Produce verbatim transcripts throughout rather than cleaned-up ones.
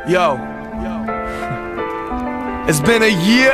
Yo, it's been a year.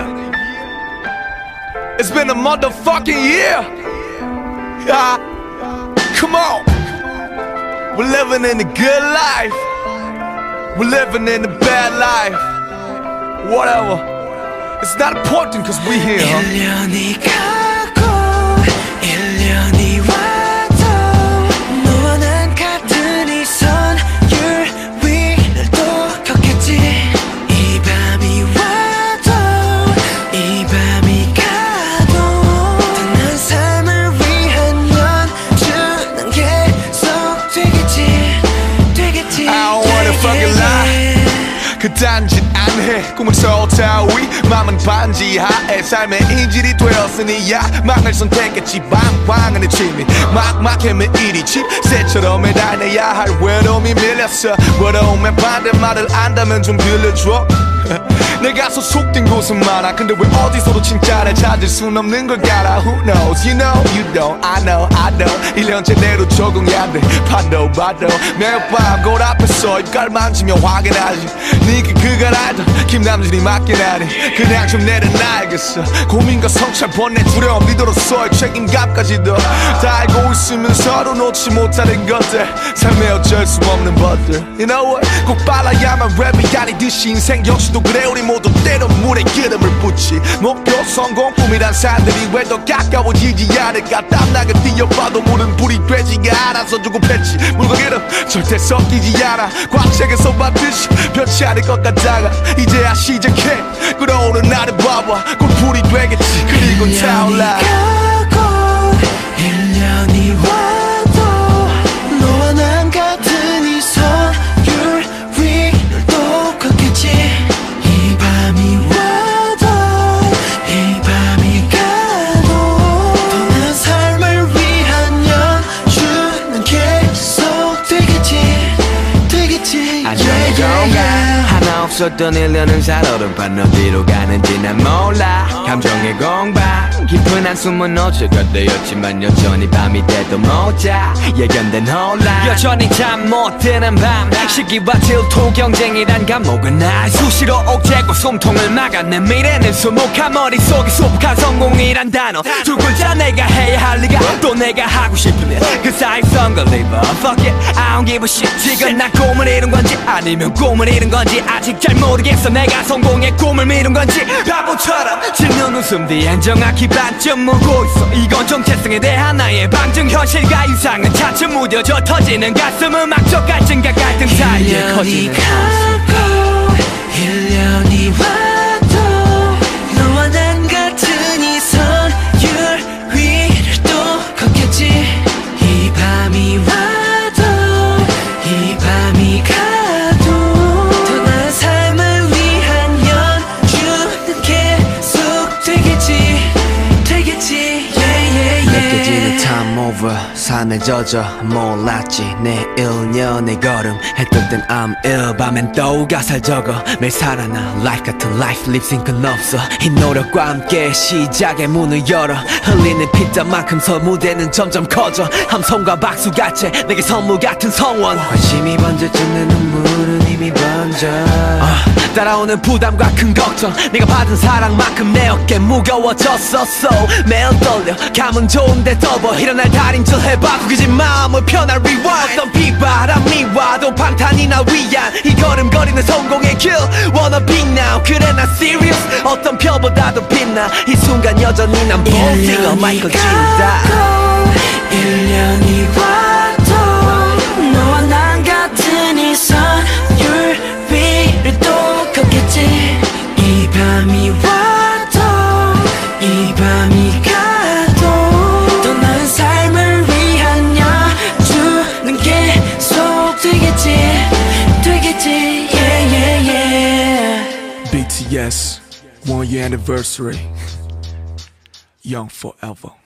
It's been a motherfucking year. Yeah. Come on. We're living in the good life. We're living in the bad life. Whatever. It's not important cause we here, huh? 일 년이 가고 일 년이 와도 너와 난 같은 이 선율 위를 또 걷겠지. 이 밤이 와도 이 밤이 가도 난 삶을 위한 연주는 계속 되겠지 되겠지. I don't wanna fucking lie. 그딴 짓 안 해. 꿈은 솟아 위 맘은 반지하에 삶의 인질이 되었으니 야망을 선택했지. 방황하는 취미 막막해면 이리 집새처럼 매달려야 할 외로움이 밀렸어. 외로움의 반대말을 안다면 좀 들려줘. 내가 소속된 곳은 많아. 근데 왜 어디서도 진짜를 찾을 순 없는 걸 알아. Who knows, you know, you don't, I know, I know. 일 년째 내로 적응이 안 돼. 봐도 봐도 매일 밤 거울 앞에서 입가를 만지며 확인하지. 네가 그걸 알던 김남진이 맞긴 하니 그냥 좀 내려놔야겠어. 고민과 성찰 번뇌 두려움 리더로서의 책임감까지도 다 알고 있으면 서로 놓지 못하는 것들 삶에 어쩔 수 없는 것들. You know what, 꼭 빨라야만 랩이 아니듯이 인생 역시도 그래. 우리 모두 때론 물에 기름을 붓지. 목표 성공 꿈이란 산들이 왜 더 가까워지지 않을까. 땀나게 뛰어봐도 물은 불이 되지가 않아서 조급했지. 물과 기름 절대 섞이지 않아. 광책에서 봤듯이 변치 않을 것 같다가 이제야 시작해. 끓어오른 나를 봐봐 곧 불이 되겠지. 그리고 타올라. 일 년이 와도 너와 난 같은 이 선율 위를 또 걷겠지. 이 밤이 와도 이 밤이 가도 또 난 삶을 위한 연주는 계속 되겠지 되겠지. yeah, yeah, yeah. 하나 없었던 일 년은 살얼음판 어디로 가는지 난 몰라. 감정의 공방 깊은 한숨은 어쩌가 되었지만 여전히 밤이 돼도 못자. 예견된 혼란 여전히 잠 못 드는 밤 시기와 질투 경쟁이란 감옥은 날 수시로 옥죄고 숨통을 막아. 내 미래는 수묵한 머릿속에 수북한 성공이란 단어 두 글자. 내가 해야 할 리가 또 내가 하고 싶으면 그 사이 unbeliever fuck it I don't give a shit. 지금 난 꿈을 이룬 건지 아니면 꿈을 이룬 건지 아직 잘 모르겠어. 내가 성공의 꿈을 미룬 건지 바보처럼 짓는 웃음 뒤엔 정확히 반쯤 묻고 있어. 이건 정체성에 대한 나의 방증. 현실과 이상은 차츰 무뎌져 터지는 가슴은 막적 갈증과 갈등 사이에 커지는 가고 일 년이 와도 너와 난 같은 이 선율 위를 또 걷겠지. 이 밤이 와도 이 밤이 가도 더 나은 삶을 위한 연주는 계속 되겠지 되겠지. yeah, yeah, yeah. 느껴지는 time over 삶에 젖어 몰랐지. 내 일 년의 걸음 했던 땐 I'm ill. 밤엔 또 가사를 적어 매일 살아나. life 같은 life 립싱크는 없어. 이 노력과 함께 시작의 문을 열어. 흘리는 피땀만큼 서 무대는 점점 커져. 함성과 박수같이 내게 선물 같은 성원. 관심이 번져준 내 눈물은 이미 번져. uh, 따라오는 부담과 큰 걱정. 네가 받은 사랑만큼 내 어깨 무거워졌었어. 매일 떨려 감은 좋은데 더버 일어날 달인질 해봐. 구기진 마음을 편할 rewind. 어떤 비바람이 와도 방탄이 날 위한 이 걸음거리는 성공의 길. Wanna be now 그래 난 serious. 어떤 별보다도 빛나 이 순간 여전히 난 볼싱어 마이클 진다. 일 년이 와도 너와 난 같은 이 선율 위를 또 걷겠지. 이 밤이 와도 이 밤이 가도 또 난 삶을 위한 연주는 계속 되겠지 되겠지. yeah, yeah, yeah. B T S one year anniversary. Young forever.